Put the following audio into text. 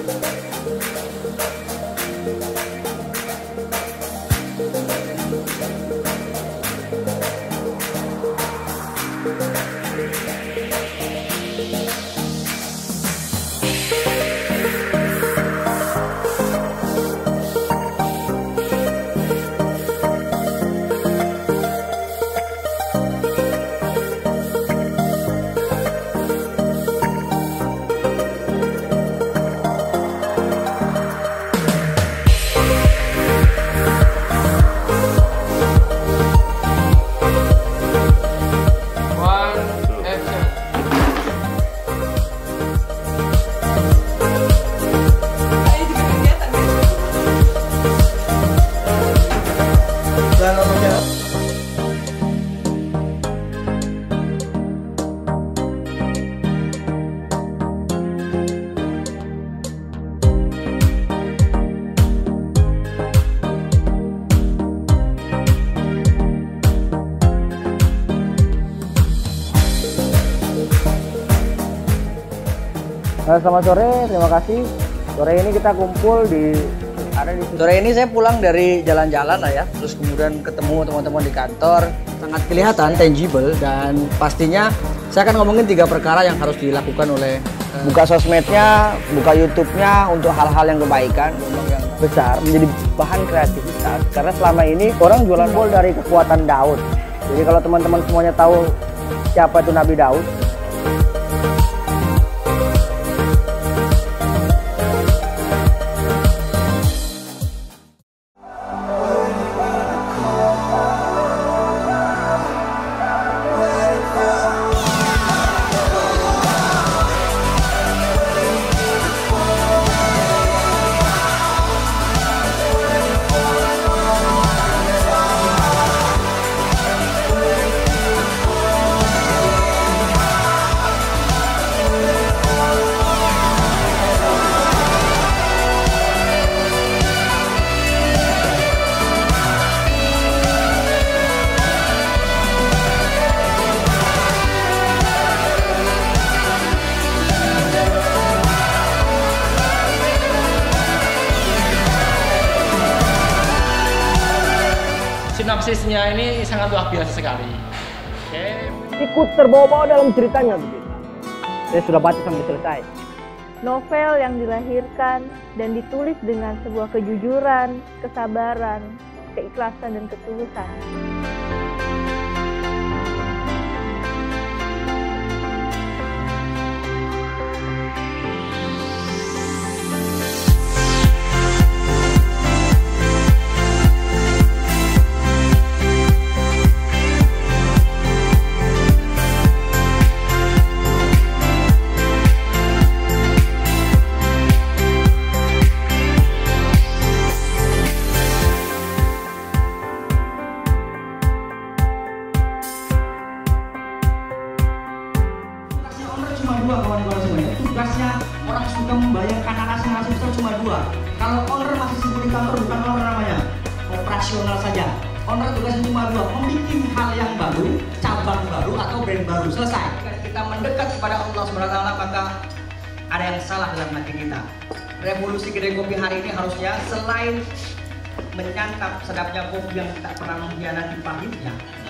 Selamat sore, terima kasih. Sore ini kita kumpul di Sore ini saya pulang dari jalan-jalan lah ya, terus kemudian ketemu teman-teman di kantor. Sangat kelihatan, tangible, dan pastinya saya akan ngomongin 3 perkara yang harus dilakukan oleh buka sosmednya, buka YouTube-nya untuk hal-hal yang kebaikan, yang besar, menjadi bahan kreativitas. Karena selama ini orang jualan bol dari kekuatan Daud. Jadi kalau teman-teman semuanya tahu siapa itu Nabi Daud, sinopsisnya ini sangat luar biasa sekali. ikut terbawa-bawa dalam ceritanya begitu. Saya sudah baca sampai selesai. Novel yang dilahirkan dan ditulis dengan sebuah kejujuran, kesabaran, keikhlasan, dan ketulusan. Cuma 2 kawan-kawan semuanya. Tugasnya orang suka membayangkan narasi-narasi besar cuma 2. Kalau owner masih sibuk di kantor, bukan owner namanya, operasional saja. Owner tugasnya cuma 2, membuat hal yang baru, cabang baru atau brand baru. Selesai. Kita mendekat kepada Allah SWT, maka ada yang salah dalam hati kita. Revolusi kedai kopi hari ini harusnya selain menyantap sedapnya kopi yang tak pernah mengkhianati pahitnya,